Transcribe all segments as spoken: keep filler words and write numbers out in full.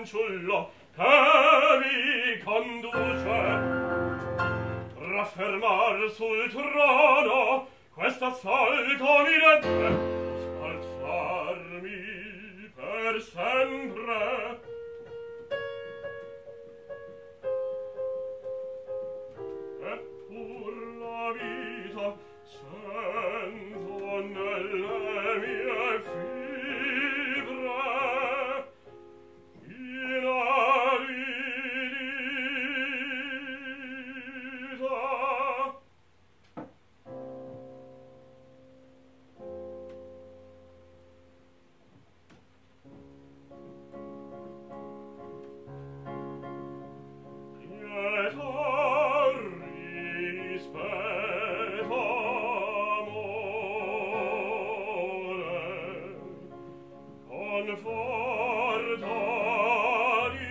fanciullo che vi conduce raffermar sul trono quest'assalto mi debbe spalzarmi per sempre. Eppur la vita sento nelle mie fibre inaridita. Pietà, rispetto, amore, conforto di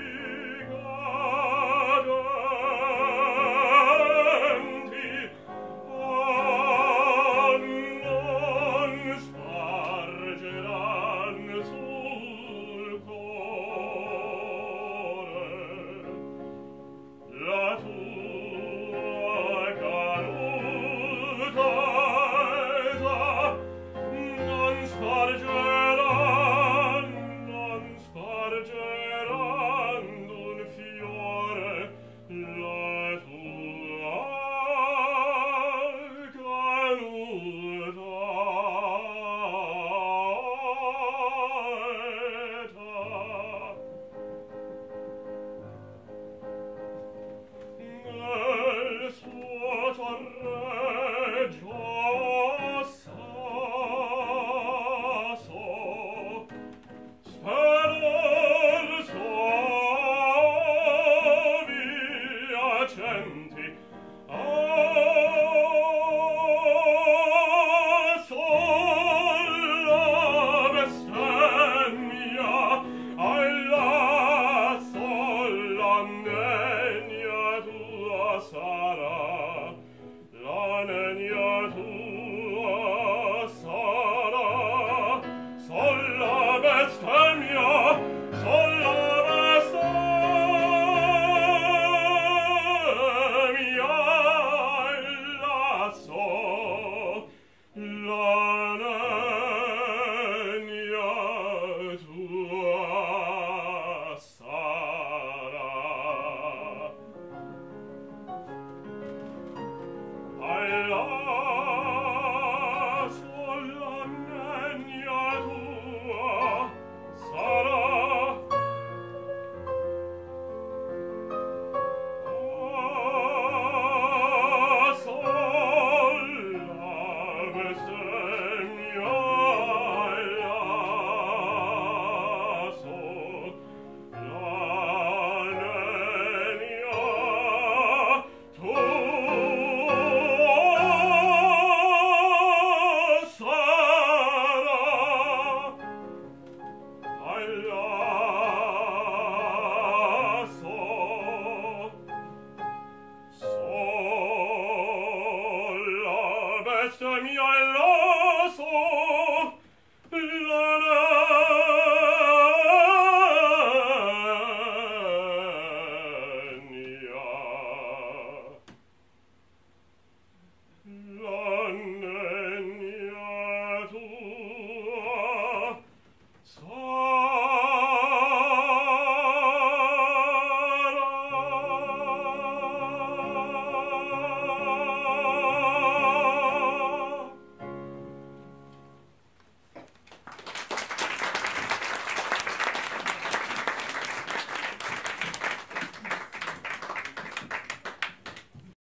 cadenti, ah, non spargeran sul cuore la tua caduta età. Non spargeran, non spargeran d'un fiore la tua caduta età. Nel suo torreggio sasso speror sovi accenti ah, sola bestemmia alla sola negna tua sarà, la negna tua sarà, sola bestemmia, sola bestemmia alla so, la negna tua sarà. Alla sola negna tua sarà. Ah, sola bestemmia alla sol, la negna tua sarà. Alla sol, sola bestemmia alla sol.